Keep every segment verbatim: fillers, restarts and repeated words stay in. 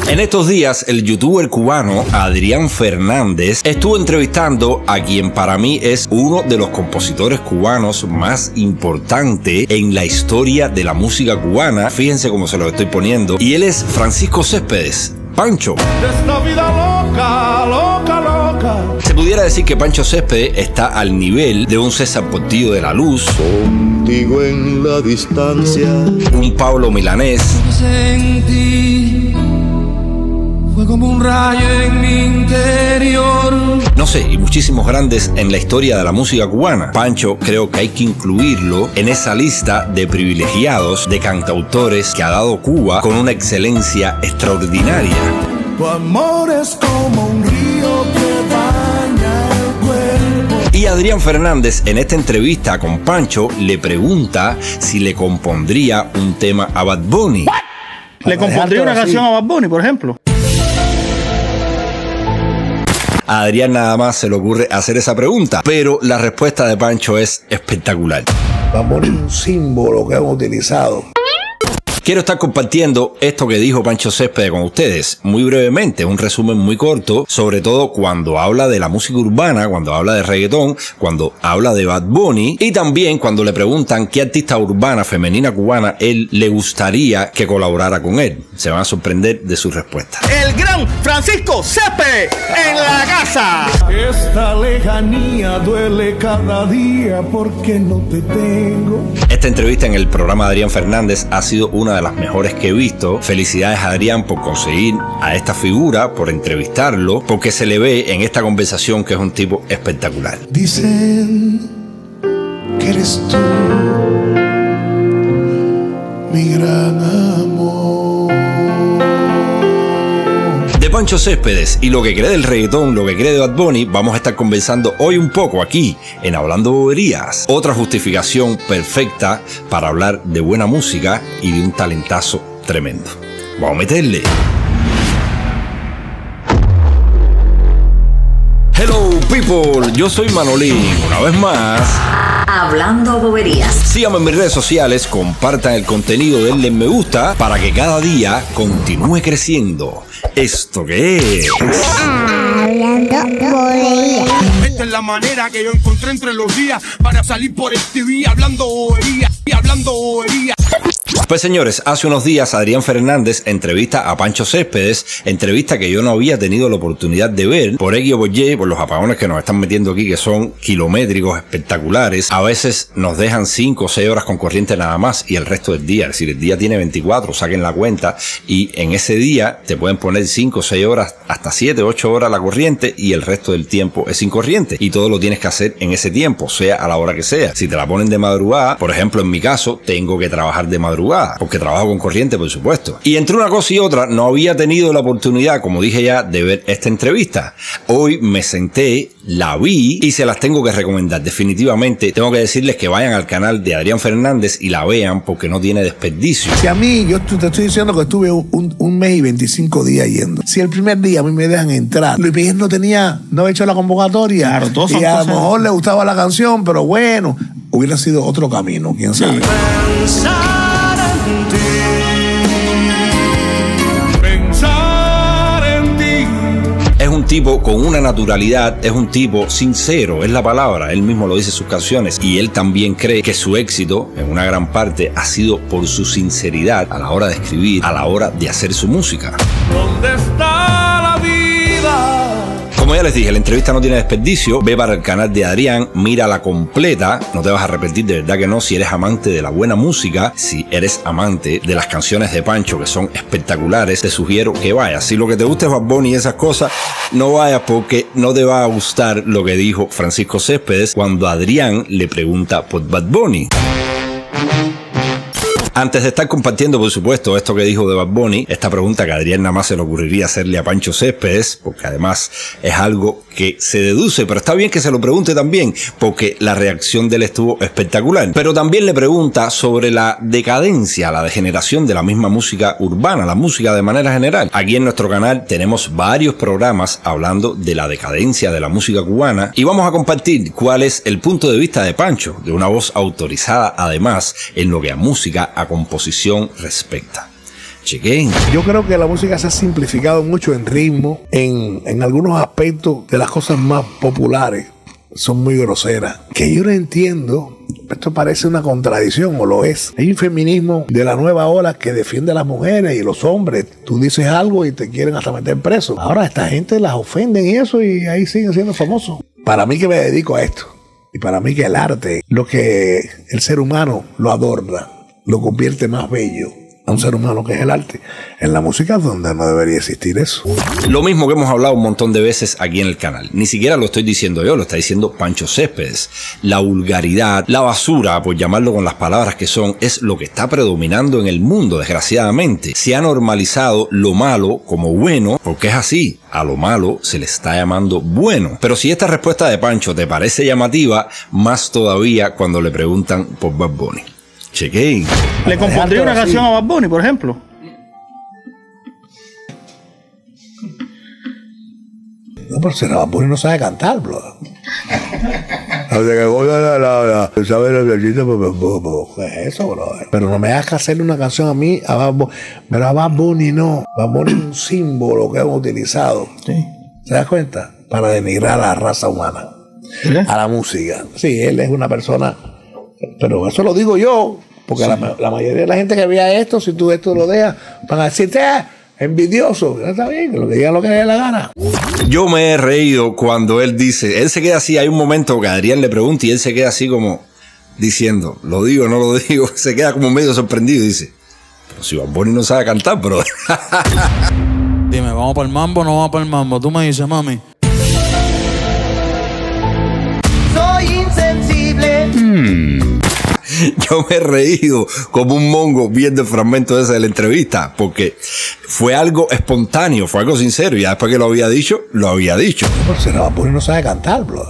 En estos días, el youtuber cubano Adrián Fernández estuvo entrevistando a quien para mí es uno de los compositores cubanos más importantes en la historia de la música cubana. Fíjense cómo se lo estoy poniendo. Y él es Francisco Céspedes, Pancho. Esta vida loca, loca, loca. Se pudiera decir que Pancho Céspedes está al nivel de un César Portillo de la Luz, contigo en la distancia, un Pablo Milanés. Sentí, fue como un rayo en mi interior. No sé, y muchísimos grandes en la historia de la música cubana. Pancho creo que hay que incluirlo en esa lista de privilegiados, de cantautores que ha dado Cuba con una excelencia extraordinaria. Tu amor es como un río que baña el cuerpo. Y Adrián Fernández en esta entrevista con Pancho le pregunta si le compondría un tema a Bad Bunny. ¿Le compondría una canción a Bad Bunny, por ejemplo? A Adrián nada más se le ocurre hacer esa pregunta, pero la respuesta de Pancho es espectacular. Bad Bunny es un símbolo que hemos utilizado. Quiero estar compartiendo esto que dijo Pancho Céspedes con ustedes, muy brevemente, un resumen muy corto, sobre todo cuando habla de la música urbana, cuando habla de reggaetón, cuando habla de Bad Bunny, y también cuando le preguntan qué artista urbana femenina cubana él le gustaría que colaborara con él. Se van a sorprender de su respuesta. El gran Francisco Céspedes en la casa. Esta lejanía duele cada día porque no te tengo. Esta entrevista en el programa de Adrián Fernández ha sido una de las mejores que he visto. Felicidades a Adrián por conseguir a esta figura, por entrevistarlo, porque se le ve en esta conversación que es un tipo espectacular. Dicen que eres tú, mi gran amor. De Pancho Céspedes y lo que cree del reggaetón, lo que cree de Bad Bunny, vamos a estar conversando hoy un poco aquí en Hablando Boberías. Otra justificación perfecta para hablar de buena música y de un talentazo tremendo. Vamos a meterle. Hello people, yo soy Manolín, una vez más Hablando Boberías. Síganme en mis redes sociales, compartan el contenido, denle me gusta para que cada día continúe creciendo. ¿Esto qué es? Hablando Boberías. Esta es la manera que yo encontré entre los días para salir por el T V hablando boberías y hablando boberías. Pues señores, hace unos días Adrián Fernández entrevista a Pancho Céspedes, entrevista que yo no había tenido la oportunidad de ver por X o por Y, por los apagones que nos están metiendo aquí, que son kilométricos, espectaculares. A veces nos dejan cinco o seis horas con corriente nada más y el resto del día, es decir, el día tiene veinticuatro, saquen la cuenta, y en ese día te pueden poner cinco o seis horas, hasta siete o ocho horas la corriente, y el resto del tiempo es sin corriente, y todo lo tienes que hacer en ese tiempo, sea a la hora que sea. Si te la ponen de madrugada, por ejemplo en mi caso, tengo que trabajar de madrugada, porque trabajo con corriente, por supuesto. Y entre una cosa y otra, no había tenido la oportunidad, como dije ya, de ver esta entrevista. Hoy me senté, la vi y se las tengo que recomendar. Definitivamente tengo que decirles que vayan al canal de Adrián Fernández y la vean, porque no tiene desperdicio. Si a mí, yo te estoy diciendo que estuve un, un mes y veinticinco días yendo. Si el primer día a mí me dejan entrar, Luis Miguel no tenía, no había hecho la convocatoria, claro, todos y son a lo cosas. mejor le gustaba la canción, pero bueno, hubiera sido otro camino, quién sabe. Pensar en ti, pensar en ti. Es un tipo con una naturalidad, es un tipo sincero, es la palabra, él mismo lo dice en sus canciones, y él también cree que su éxito, en una gran parte, ha sido por su sinceridad a la hora de escribir, a la hora de hacer su música. ¿Dónde está la vida? Como ya les dije, la entrevista no tiene desperdicio. Ve para el canal de Adrián, mírala completa, no te vas a arrepentir, de verdad que no. Si eres amante de la buena música, si eres amante de las canciones de Pancho, que son espectaculares, te sugiero que vayas. Si lo que te gusta es Bad Bunny y esas cosas, no vayas, porque no te va a gustar lo que dijo Francisco Céspedes cuando Adrián le pregunta por Bad Bunny. Antes de estar compartiendo, por supuesto, esto que dijo de Bad Bunny, esta pregunta que a Adrián nada más se le ocurriría hacerle a Pancho Céspedes, porque además es algo que se deduce, pero está bien que se lo pregunte también, porque la reacción de él estuvo espectacular. Pero también le pregunta sobre la decadencia, la degeneración de la misma música urbana, la música de manera general. Aquí en nuestro canal tenemos varios programas hablando de la decadencia de la música cubana, y vamos a compartir cuál es el punto de vista de Pancho, de una voz autorizada además en lo que a música, a composición respecta. Chequen. Yo creo que la música se ha simplificado mucho en ritmo, en, en algunos aspectos de las cosas más populares. Son muy groseras. Que yo no entiendo, esto parece una contradicción, o lo es. Hay un feminismo de la nueva ola que defiende a las mujeres y los hombres. Tú dices algo y te quieren hasta meter preso. Ahora esta gente las ofenden y eso, y ahí siguen siendo famosos. Para mí que me dedico a esto, y para mí que el arte, lo que el ser humano lo adorna, lo convierte más bello a un ser humano, que es el arte. En la música es donde no debería existir eso. Lo mismo que hemos hablado un montón de veces aquí en el canal. Ni siquiera lo estoy diciendo yo, lo está diciendo Pancho Céspedes. La vulgaridad, la basura, por llamarlo con las palabras que son, es lo que está predominando en el mundo, desgraciadamente. Se ha normalizado lo malo como bueno, porque es así. A lo malo se le está llamando bueno. Pero si esta respuesta de Pancho te parece llamativa, más todavía cuando le preguntan por Bad Bunny. Chequén. ¿Le compondría una canción a Bad Bunny, por ejemplo? No, pero si Bad Bunny no sabe cantar, bro. ¿Qué es eso, bro? Pero no me hagas hacerle una canción a mí, a Bad Bunny. Pero a Bad Bunny no. Bad Bunny es un símbolo que hemos utilizado. Sí. ¿Se das cuenta? Para denigrar a la raza humana. ¿Sí? A la música. Sí, él es una persona... Pero eso lo digo yo, porque sí. la, la mayoría de la gente que vea esto, si tú esto lo dejas, van a decirte, ah, envidioso. Está bien, lo que diga lo que le dé la gana. Yo me he reído cuando él dice, él se queda así, hay un momento que Adrián le pregunta y él se queda así como diciendo, lo digo, no lo digo, se queda como medio sorprendido y dice, pero si Bad Bunny no sabe cantar, bro. Dime, ¿vamos para el mambo o no vamos para el mambo? Tú me dices, mami. Soy insensible. Hmm. Yo me he reído como un mongo viendo el fragmento ese de la entrevista, porque fue algo espontáneo, fue algo sincero, y ya después que lo había dicho, lo había dicho. Por si no, no sabe cantar, bro.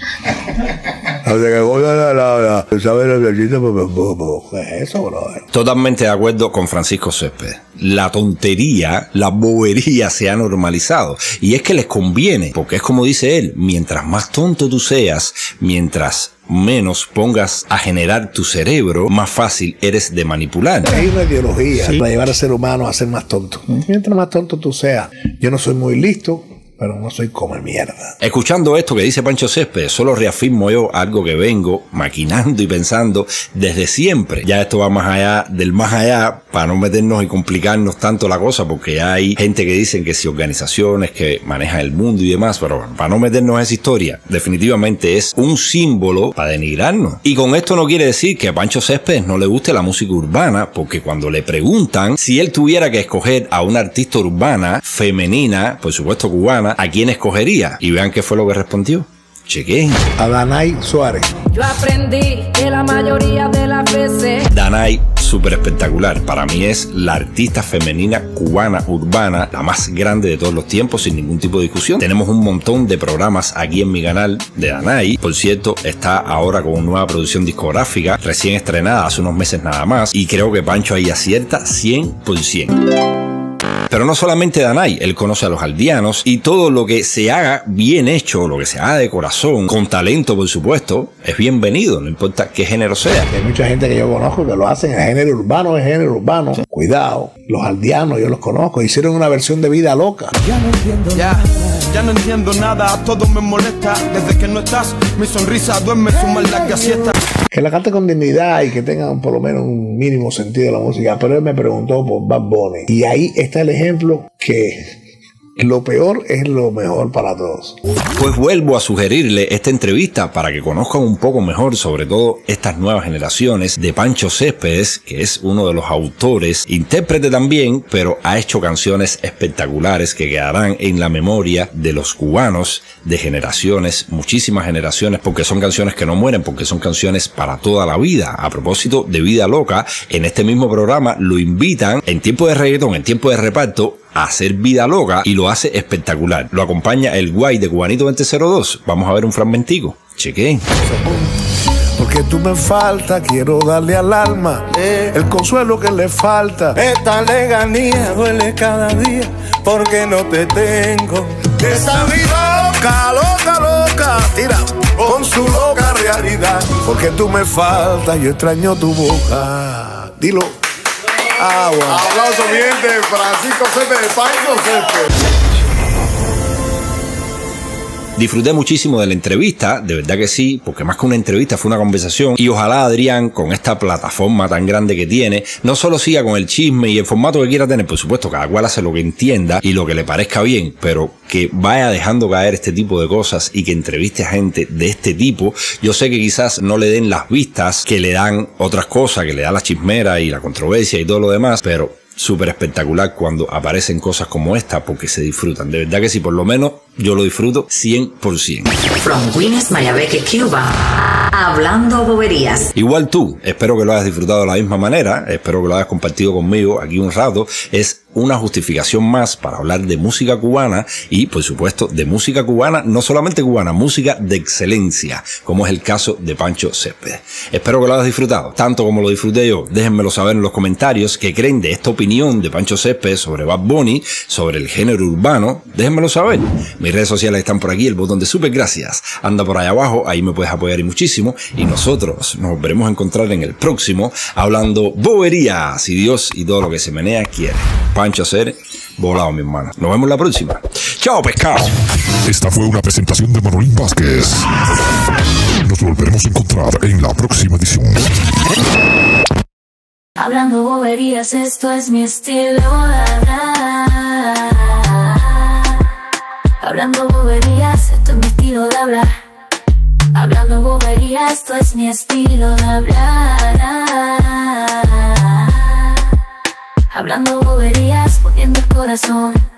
Eso, bro. Totalmente de acuerdo con Francisco Céspedes. La tontería, la bobería se ha normalizado. Y es que les conviene, porque es como dice él, mientras más tonto tú seas, mientras menos pongas a generar tu cerebro, más fácil eres de manipular. Hay una ideología sí. para llevar al ser humano a ser más tonto. Mientras más tonto tú seas, yo no soy muy listo, pero no soy como mierda. Escuchando esto que dice Pancho Céspedes, solo reafirmo yo algo que vengo maquinando y pensando desde siempre. Ya esto va más allá del más allá, para no meternos y complicarnos tanto la cosa, porque ya hay gente que dicen que si organizaciones que manejan el mundo y demás, pero para no meternos en esa historia, definitivamente es un símbolo para denigrarnos. Y con esto no quiere decir que a Pancho Céspedes no le guste la música urbana, porque cuando le preguntan si él tuviera que escoger a una artista urbana, femenina, por supuesto cubana, ¿a quién escogería? Y vean qué fue lo que respondió. Chequen. A Danay Suárez. Yo aprendí que la mayoría de las veces... Danay, súper espectacular. Para mí es la artista femenina cubana urbana, la más grande de todos los tiempos, sin ningún tipo de discusión. Tenemos un montón de programas aquí en mi canal de Danay. Por cierto, está ahora con una nueva producción discográfica, recién estrenada hace unos meses nada más. Y creo que Pancho ahí acierta cien por ciento. Pero no solamente Danay, él conoce a los aldeanos y todo lo que se haga bien hecho, lo que se haga de corazón, con talento por supuesto, es bienvenido, no importa qué género sea. Hay mucha gente que yo conozco que lo hacen en género urbano, es género urbano. Sí. Cuidado, los aldeanos yo los conozco, hicieron una versión de Vida Loca. Ya no entiendo ya, nada. Ya no entiendo nada, todo me molesta, desde que no estás, mi sonrisa duerme su maldad siesta. Que la cante con dignidad y que tengan por lo menos un mínimo sentido de la música. Pero él me preguntó por Bad Bunny. Y ahí está el ejemplo que lo peor es lo mejor para todos. Pues vuelvo a sugerirle esta entrevista para que conozcan un poco mejor, sobre todo estas nuevas generaciones, de Pancho Céspedes, que es uno de los autores, intérprete también, pero ha hecho canciones espectaculares que quedarán en la memoria de los cubanos de generaciones, muchísimas generaciones, porque son canciones que no mueren, porque son canciones para toda la vida. A propósito de Vida Loca, en este mismo programa lo invitan en tiempo de reggaetón, en tiempo de reparto, a hacer Vida Loca y lo hace espectacular. Lo acompaña el guay de Cubanito veinte cero dos. Vamos a ver un fragmentico. Chequen. Porque tú me falta, quiero darle al alma el consuelo que le falta. Esta leganía duele cada día porque no te tengo. Esa vida loca, loca, loca, tira con su loca realidad. Porque tú me faltas, yo extraño tu boca. Dilo. Ah, bueno. Aplausos bien de Francisco Céspedes, de Pancho Céspedes. Disfruté muchísimo de la entrevista, de verdad que sí, porque más que una entrevista fue una conversación y ojalá Adrián, con esta plataforma tan grande que tiene, no solo siga con el chisme y el formato que quiera tener, por supuesto, cada cual hace lo que entienda y lo que le parezca bien, pero que vaya dejando caer este tipo de cosas y que entreviste a gente de este tipo. Yo sé que quizás no le den las vistas que le dan otras cosas, que le da la chismera y la controversia y todo lo demás, pero súper espectacular cuando aparecen cosas como esta porque se disfrutan. De verdad que sí, por lo menos yo lo disfruto cien por ciento. From Guinness, Mayabeque, Cuba. Hablando boberías. Igual tú, espero que lo hayas disfrutado de la misma manera, espero que lo hayas compartido conmigo aquí un rato. Es una justificación más para hablar de música cubana y, por supuesto, de música cubana, no solamente cubana, música de excelencia, como es el caso de Pancho Céspedes. Espero que lo hayas disfrutado, tanto como lo disfruté yo. Déjenmelo saber en los comentarios qué creen de esta opinión de Pancho Céspedes sobre Bad Bunny, sobre el género urbano. Déjenmelo saber. Mis redes sociales están por aquí, el botón de super gracias anda por ahí abajo, ahí me puedes apoyar y muchísimo. Y nosotros nos veremos a encontrar en el próximo Hablando Boberías, si Dios y todo lo que se menea quiere. Pancho Céspedes, volado, mi hermano. Nos vemos la próxima. ¡Chao, pescado! Esta fue una presentación de Manolín Vázquez. Nos volveremos a encontrar en la próxima edición. Hablando boberías, esto es mi estilo de hablar. Hablando boberías, esto es mi estilo de hablar. Hablando boberías, esto es mi estilo de hablar. Hablando boberías, poniendo el corazón.